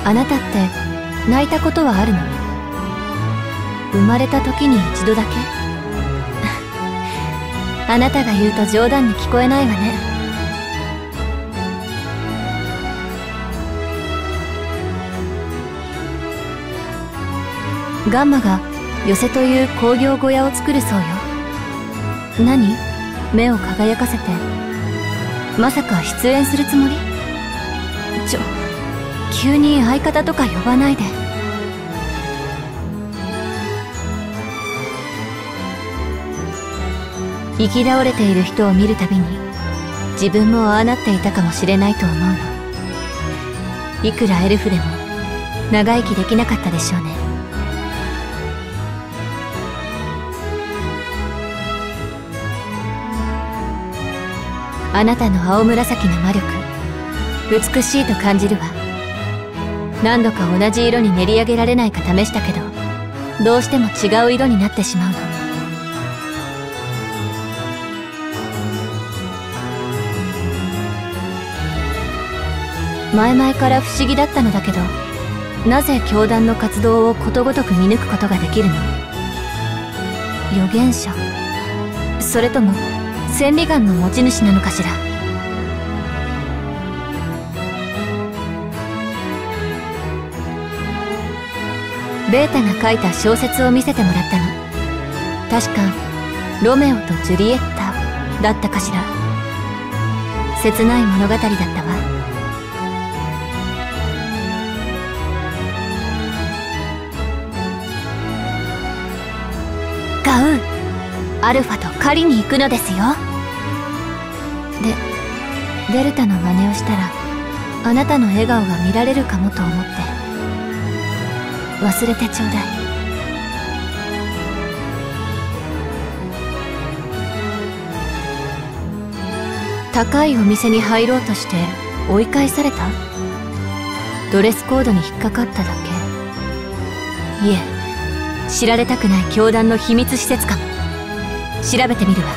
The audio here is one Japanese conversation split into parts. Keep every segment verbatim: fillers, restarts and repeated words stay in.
あなたって泣いたことはあるの？生まれた時に一度だけ？あなたが言うと冗談に聞こえないわね。ガンマが寄せという工業小屋を作るそうよ。何？目を輝かせて。まさか出演するつもり？ちょ、急に相方とか呼ばないで。生き倒れている人を見るたびに自分もああなっていたかもしれないと思うの。いくらエルフでも長生きできなかったでしょうね。あなたの青紫の魔力、美しいと感じるわ。何度か同じ色に練り上げられないか試したけど、どうしても違う色になってしまうの。前々から不思議だったのだけど、なぜ教団の活動をことごとく見抜くことができるの？預言者？それとも千里眼の持ち主なのかしら。ベータが書いた小説を見せてもらったの。確か「ロメオとジュリエッタ」だったかしら。切ない物語だったわ。ガウ、アルファと狩りに行くのですよ。で、デルタの真似をしたらあなたの笑顔が見られるかもと思って。忘れてちょうだい。高いお店に入ろうとして追い返された？ドレスコードに引っかかっただけ？いえ、知られたくない教団の秘密施設かも。調べてみるわ。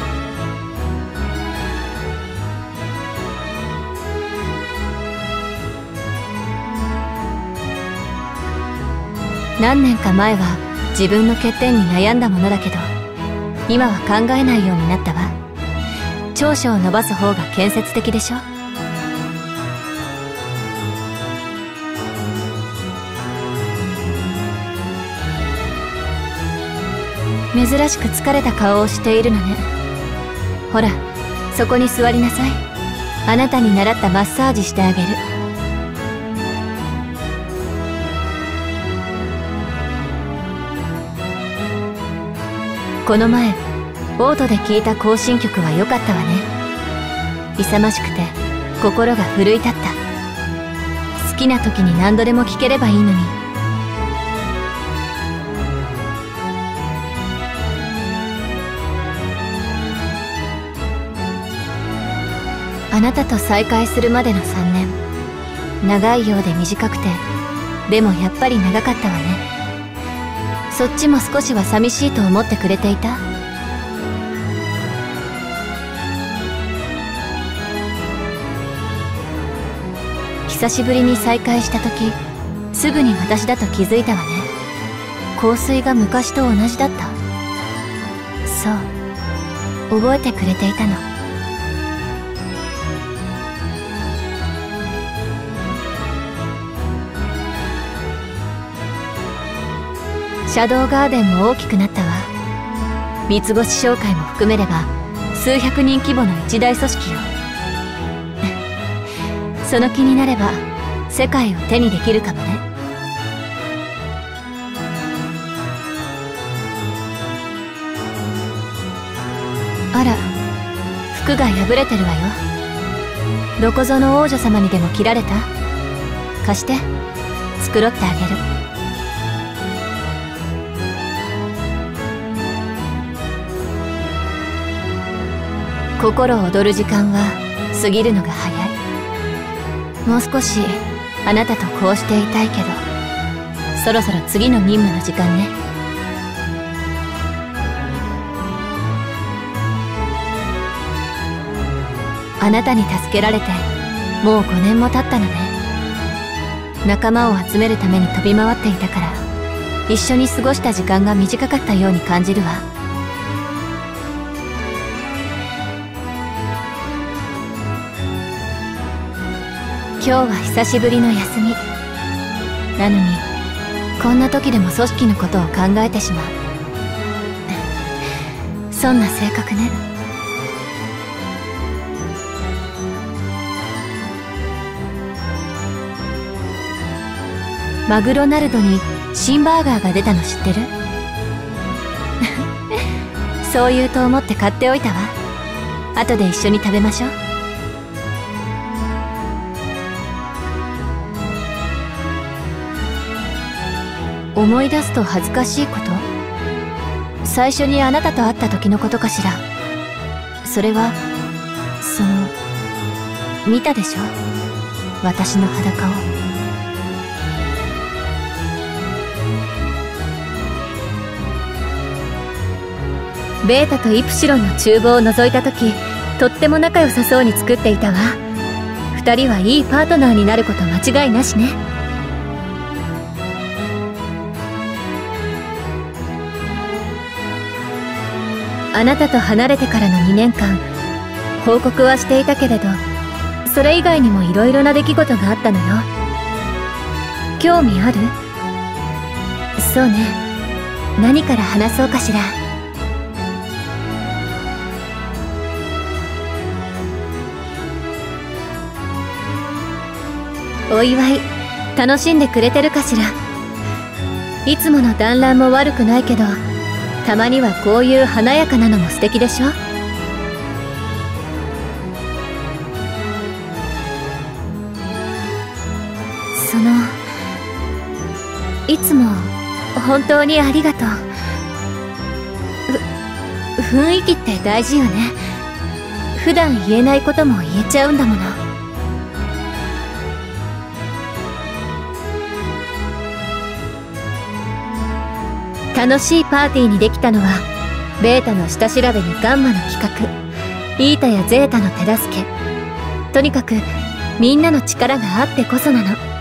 何年か前は自分の欠点に悩んだものだけど、今は考えないようになったわ。長所を伸ばす方が建設的でしょ。珍しく疲れた顔をしているのね。ほら、そこに座りなさい。あなたに習ったマッサージしてあげる。この前オートで聴いた行進曲は良かったわね。勇ましくて心が奮い立った。好きな時に何度でも聴ければいいのに。あなたと再会するまでのさんねん、長いようで短くて、でもやっぱり長かったわね。そっちも少しは寂しいと思ってくれていた？久しぶりに再会した時、すぐに私だと気づいたわね。香水が昔と同じだった。そう、覚えてくれていたの。シャドウガーデンも大きくなったわ。三つ星商会も含めれば数百人規模の一大組織よ。その気になれば世界を手にできるかもね。あら、服が破れてるわよ。どこぞの王女様にでも着られた？貸して、繕ってあげる。心躍る時間は過ぎるのが早い。もう少しあなたとこうしていたいけど、そろそろ次の任務の時間ね。あなたに助けられてもうごねんも経ったのね。 仲間を集めるために飛び回っていたから、一緒に過ごした時間が短かったように感じるわ。今日は久しぶりの休みなのに、こんな時でも組織のことを考えてしまう。そんな性格ね。マグロナルドに新バーガーが出たの知ってる？そう言うと思って買っておいたわ。後で一緒に食べましょう。思い出すと恥ずかしいこと？最初にあなたと会った時のことかしら。それはその見たでしょ、私の裸を。ベータとイプシロンの厨房を覗いた時、とっても仲良さそうに作っていたわ。二人はいいパートナーになること間違いなしね。あなたと離れてからのにねんかん、報告はしていたけれど、それ以外にもいろいろな出来事があったのよ。興味ある？そうね。何から話そうかしら。お祝い、楽しんでくれてるかしら。いつもの団らんも悪くないけど、たまにはこういう華やかなのも素敵でしょ。その、いつも本当にありがとう。ふ、雰囲気って大事よね。普段言えないことも言えちゃうんだもの。楽しいパーティーにできたのは、ベータの下調べにガンマの企画、イータやゼータの手助け、とにかくみんなの力があってこそなの。